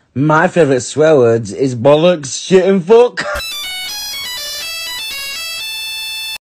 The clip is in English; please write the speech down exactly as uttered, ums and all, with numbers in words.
My favourite swear words is bollocks, shit and fuck.